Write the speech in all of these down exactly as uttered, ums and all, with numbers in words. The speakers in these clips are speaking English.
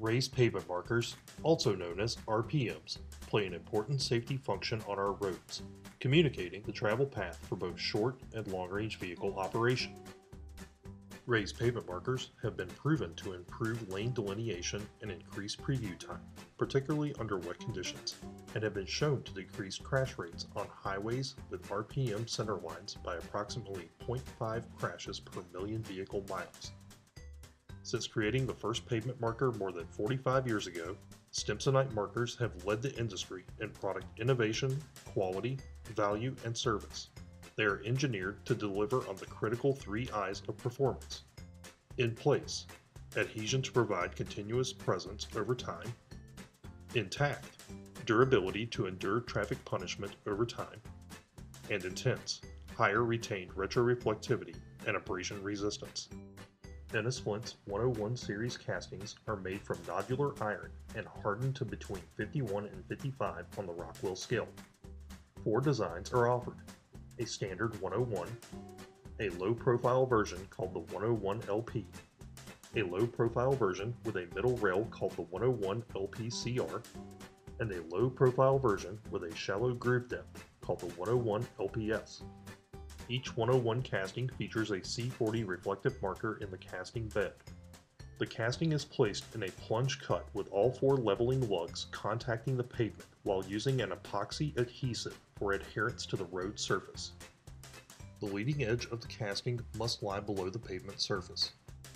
Raised pavement markers, also known as R P Ms, play an important safety function on our roads, communicating the travel path for both short and long-range vehicle operation. Raised pavement markers have been proven to improve lane delineation and increase preview time, particularly under wet conditions, and have been shown to decrease crash rates on highways with R P M center lines by approximately zero point five crashes per million vehicle miles. Since creating the first pavement marker more than forty-five years ago, Stimsonite markers have led the industry in product innovation, quality, value, and service. They are engineered to deliver on the critical three I's of performance. In place, adhesion to provide continuous presence over time. Intact, durability to endure traffic punishment over time. And intense, higher retained retroreflectivity and abrasion resistance. ENNIS-FLINT's one oh one series castings are made from nodular iron and hardened to between fifty-one and fifty-five on the Rockwell scale. Four designs are offered: a standard one oh one, a low-profile version called the one oh one L P, a low-profile version with a middle rail called the one oh one L P C R, and a low-profile version with a shallow groove depth called the one oh one L P S. Each one oh one casting features a C forty reflective marker in the casting bed. The casting is placed in a plunge cut with all four leveling lugs contacting the pavement while using an epoxy adhesive for adherence to the road surface. The leading edge of the casting must lie below the pavement surface.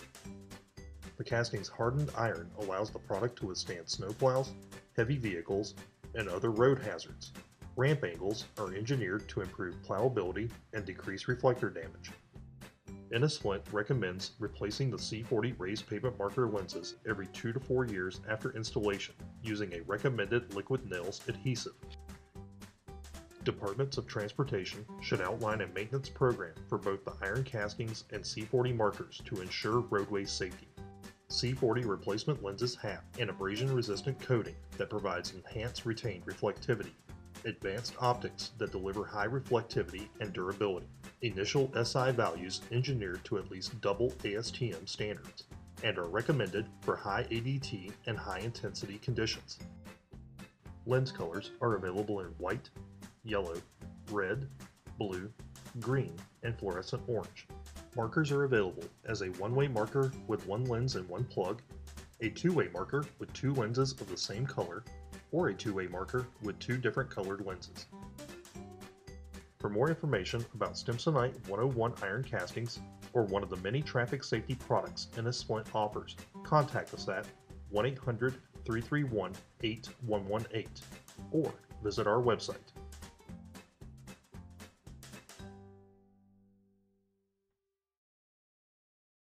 The casting's hardened iron allows the product to withstand snowplows, heavy vehicles, and other road hazards. Ramp angles are engineered to improve plowability and decrease reflector damage. ENNIS-FLINT recommends replacing the C forty raised pavement marker lenses every two to four years after installation using a recommended liquid nails adhesive. Departments of Transportation should outline a maintenance program for both the iron castings and C forty markers to ensure roadway safety. C forty replacement lenses have an abrasion-resistant coating that provides enhanced retained reflectivity, advanced optics that deliver high reflectivity and durability, initial S I values engineered to at least double A S T M standards, and are recommended for high A D T and high intensity conditions. Lens colors are available in white, yellow, red, blue, green, and fluorescent orange. Markers are available as a one-way marker with one lens and one plug, a two-way marker with two lenses of the same color, or a two-way marker with two different colored lenses. For more information about Stimsonite one oh one iron castings or one of the many traffic safety products ENNIS-FLINT offers, contact us at one eight hundred, three three one, eight one one eight or visit our website